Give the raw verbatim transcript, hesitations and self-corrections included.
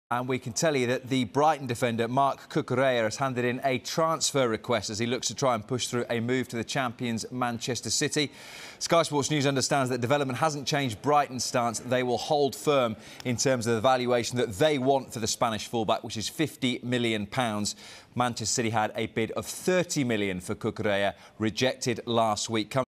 And we can tell you that the Brighton defender, Marc Cucurella, has handed in a transfer request as he looks to try and push through a move to the champions Manchester City. Sky Sports News understands that development hasn't changed Brighton's stance. They will hold firm in terms of the valuation that they want for the Spanish fullback, which is fifty million pounds. Manchester City had a bid of thirty million pounds for Cucurella, rejected last week.